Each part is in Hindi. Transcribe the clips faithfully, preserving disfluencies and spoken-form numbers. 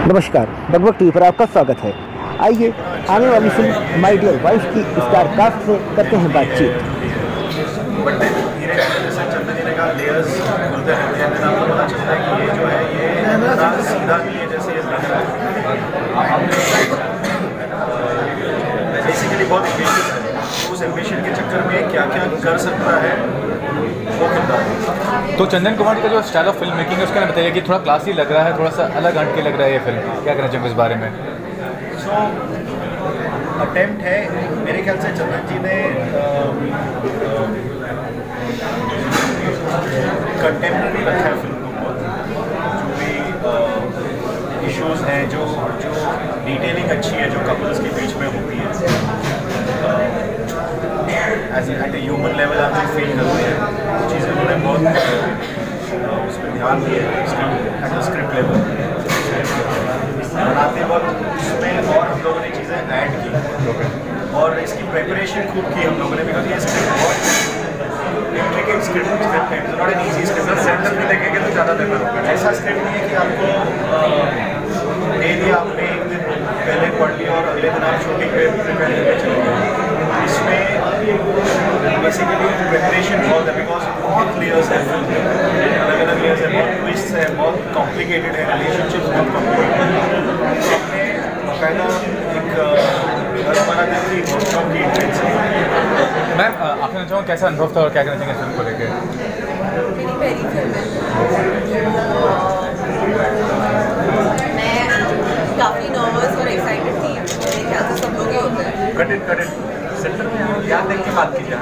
नमस्कार, बगबग टीवी पर आपका स्वागत है। आइए आने वाली फिल्म माय डियर वाइफ की स्टार कास्ट से करते हैं बातचीत। चंदन जी ने कहा लेयर्स खुलते रहते हैं, आपको पता चलता है कि ये जो है ये सीधा नहीं है जैसे बेसिकली बहुत एम्बिशियस है, तो उस एम्बिशन के चक्कर में क्या क्या कर सकता है वो करता है। तो चंदन कुमार का जो स्टाइल ऑफ फिल्म मेकिंग है उसके लिए बताइए कि थोड़ा क्लासी लग रहा है, थोड़ा सा अलग हट के लग रहा है ये फिल्म, क्या कहना चाहेंगे इस बारे में? सो अटेम्प्ट है मेरे ख्याल से चंदन जी ने कंटेम्प्रेरी रखा है फिल्म को, जो भी इश्यूज हैं, जो जो डिटेलिंग अच्छी है जो कपल्स के बीच में होती है, as at a human level आप फील करते हैं वो चीज़ें उन्होंने बहुत उस पर ध्यान दिया है एट द स्क्रिप्ट लेवल बनाते वक्त उसमें, और हम लोगों ने चीज़ें ऐड की और इसकी प्रिपरेशन खूब की हम लोगों ने, बिकॉज ये स्क्रिप्ट बहुत इंट्रिकेट स्क्रिप्ट स्क्रिप्ट है, not an easy script. Centre में देखेंगे तो ज़्यादा बेहतर होगा। ऐसा स्क्रिप्ट नहीं है कि आपको दे दिया आपने एक दिन पहले पढ़ लिया और अगले दिन आप शूटिंग पे प्रिपेयर करके चले गए। इसमें बेसिकली प्रिपरेशन बहुत है, बिकॉज बहुत लेयर्स है, अलग अलग लेयर्स है, बहुत ट्विस्ट है, बहुत कॉम्प्लिकेटेड है, रिलेशनशिप बहुत कॉम्प्लिकेटेड है। हमने पहला एक हमारा दिन की वर्कशॉप की इंटेंस है। मैम आपने चाहूँ कैसा अनुभव था और क्या कहना चाहेंगे फिल्म को लेकर? मेरी पहली फिल्म है, मैं काफ़ी नर्वस और एक्साइटेड थी, मेरे ख्याल से सब लोग ही होते हैं। Cut it cut it centre में याद देख के बात कीजिए।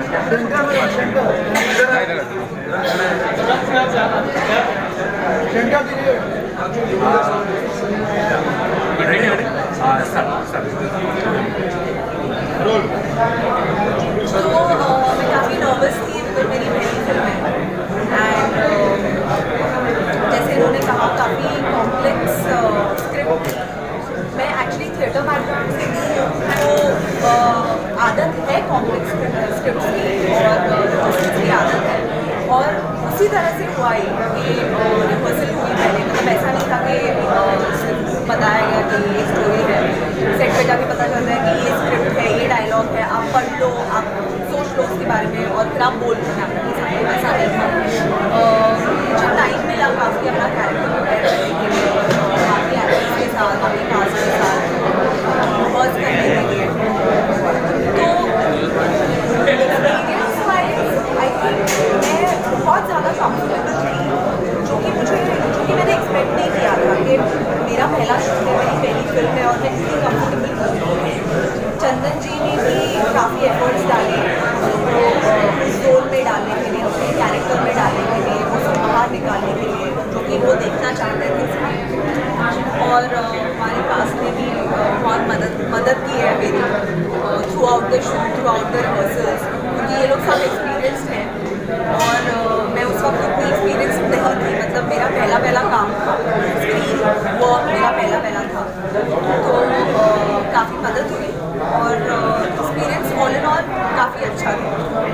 तो मैं काफ़ी नर्वस थी बिकॉज मेरी पहली फिल्म है एंड जैसे इन्होंने कहा काफ़ी कॉम्प्लेक्स स्क्रिप्ट। मैं एक्चुअली थिएटर बैकग्राउंड से हूँ, तो आदत है कॉम्प्लेक्स स्क्रिप्ट की और उसकी भी आदत है, और उसी तरह से हुआ ही कि रिहर्सल हुई पहले, मतलब ऐसा नहीं था कि सिर्फ बताया गया कि ये स्टोरी है, सेट पे जाके पता चलता है कि ये स्क्रिप्ट है, ये डायलॉग है, आप पढ़ लो, आप सोच लो उसके बारे में और फिर आप बोल लो। ऐसा नहीं था, मुझे टाइम मिला काफ़ी अपना कैरेक्टर प्रिपेयर करने के लिए, बाकी एक्टर्स के साथ, बाकी कास्ट के साथ वर्क करने के लिए। तो एक्सपीरियंस वाइज आई थिंक मैं बहुत ज़्यादा कम्फर्टेबल थी, जो कि मुझे जो कि मैंने एक्सपेक्ट नहीं किया था कि मेरा पहला शो है, मेरी पहली फिल्म है और मैं इतनी कम्फर्टेबल हूँ। चंदन जी ने भी काफ़ी एफर्ट्स डाले उस रोल में डालने के लिए, अपने कैरेक्टर में डालने के लिए, वो सब बाहर निकालने के लिए जो कि वो देखना चाहते थे इसमें। और हमारे कास्ट ने भी बहुत मदद मदद की है मेरी throughout the shoot, throughout the rehearsals, क्योंकि ये लोग सब एक्सपीरियंसड हैं और मैं उस वक्त उतनी एक्सपीरियंस नहीं थी, मतलब मेरा पहला पहला काम था, स्क्रीन वर्क मेरा पहला पहला था, तो काफ़ी मदद हुई और एक्सपीरियंस ऑल इन ऑल काफ़ी अच्छा था।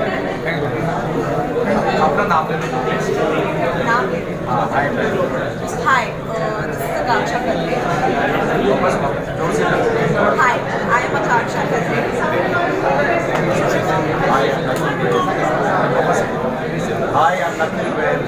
अपना नाम ले नाम ले हाय, दिस इज आकांक्षा करते। हाय, आई एम आकांक्षा करते। Hi, I am Nakul Vaid.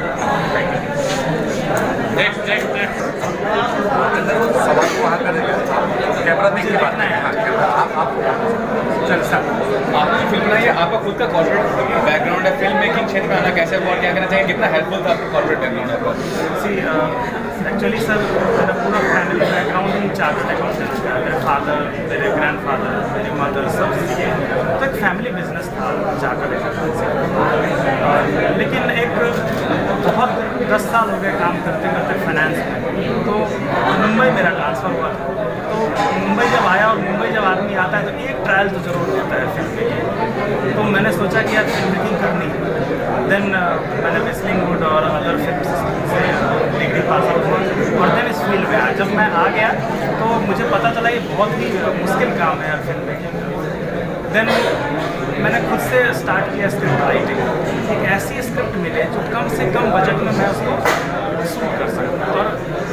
Next next next सवाल को वहाँ करेंगे, कैमरा देख के बात करेंगे। हाँ कैमरा आप आप चल सर, आपकी फिल्म बनाई है, आपका खुद का कॉर्पोरेट बैकग्राउंड है, फिल्म मेकिंग क्षेत्र में आना कैसे हुआ और क्या कहना चाहिए, कितना हेल्पफुल था आपका कॉर्पोरेट बैकग्राउंड आपका? सी एक्चुअली सर मेरा पूरा फैमिली बैकग्राउंड ही चार्टर्ड अकाउंटेंट का, मेरे फादर, मेरे ग्रैंड फादर, मेरी मदर, सब सीखे, तो एक फैमिली बिजनेस था चार्टर्ड अकाउंटेंसी। लेकिन एक बहुत दस साल हो गए काम करते करते फाइनेंस में, तो मुंबई मेरा ट्रांसफ़र हुआ था। तो मुंबई जब आया और मुंबई जब आदमी आता है तो एक ट्रायल तो जरूर देता है फिल्म मेकिंग। तो मैंने सोचा कि यार फिल्म मेकिंग करनी है। देन मैंने वेस्लिंगवुड और अदर फिल्म से डिग्री पास आउट हुआ और देन इस फील्ड में आया। जब मैं आ गया तो मुझे पता चला ये बहुत ही मुश्किल काम है यार फिल्म मेकिंग। देन मैंने खुद से स्टार्ट किया स्क्रिप्ट राइटिंग, एक ऐसी स्क्रिप्ट मिले जो कम से कम बजट में मैं उसको शूट कर सकूँ। और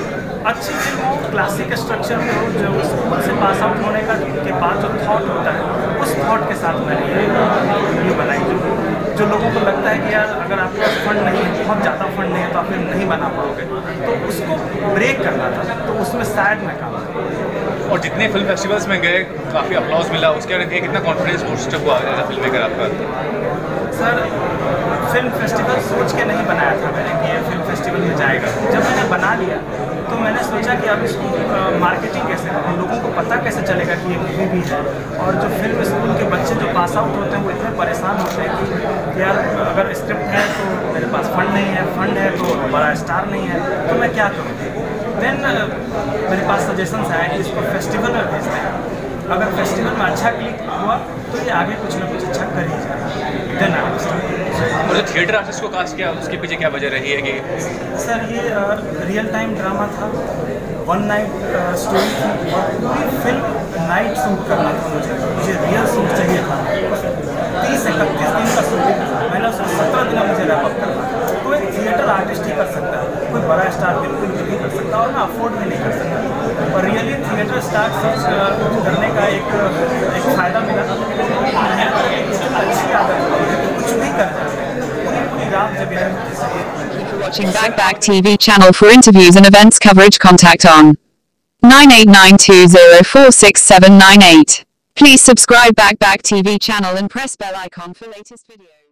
अच्छी फिल्म हो, क्लासिक स्ट्रक्चर में हो, जो स्कूल से पास आउट होने का के बाद जो थॉट होता है, उस थॉट के साथ मैंने ये वीडियो बनाई। जो जो लोगों को लगता है कि यार अगर आपके पास फंड नहीं है, बहुत ज़्यादा फंड नहीं है, तो आप फिल्म नहीं बना पाओगे, तो उसको ब्रेक करना था, तो उसमें शायद मैं काम करूँ। और जितने फिल्म फेस्टिवल्स में गए काफ़ी अप्लॉज मिला, उसके बाद कितना कॉन्फिडेंस बूस्ट हुआ एज अ फिल्म मेकर आपका? सर फिल्म फेस्टिवल सोच के नहीं बनाया था मैंने कि ये फिल्म फेस्टिवल में जाएगा। जब मैंने बना लिया तो मैंने सोचा कि अब इसको मार्केटिंग कैसे करें, लोगों को पता कैसे चलेगा कि ये मूवी भी है। और जो फिल्म स्कूल के बच्चे जो पास आउट होते हैं वो इतने परेशान होते हैं कि यार अगर स्क्रिप्ट है तो मेरे पास फंड नहीं है, फंड है तो बड़ा स्टार नहीं है, तो मैं क्या करूँ। देन मेरे पास सजेशंस आए कि इसको फेस्टिवल में भेजते हैं, अगर फेस्टिवल में अच्छा क्लिक हुआ तो ये आगे कुछ ना कुछ अच्छा कर ही जाएगा। देन आई और जो थिएटर आर्टिस्ट को कास्ट किया उसके पीछे क्या वजह रही है कि? सर ये रियल टाइम ड्रामा था, वन नाइट स्टोरी थी, और पूरी फिल्म नाइट शूट करना था मुझे मुझे रियल शूट चाहिए था। तीस इकतीस दिन का शूटिंग मैंने उसमें सत्रह दिन मुझे रैप अप करना। तो एक थिएटर आर्टिस्ट ही कर सकता है, कोई बड़ा स्टार बिल्कुल भी नहीं कर सकता, और मैं अफोर्ड भी नहीं कर सकता। और रियली थिएटर स्टार सर्च करने का एक एक फ़ायदा मिला। अच्छी आदत कुछ भी कर जाते हैं, पूरी पूरी रात जब यार Watching Back Back T V channel for interviews and events coverage. Contact on nine eight nine two zero four six seven nine eight. Please subscribe Back Back T V channel and press bell icon for latest videos.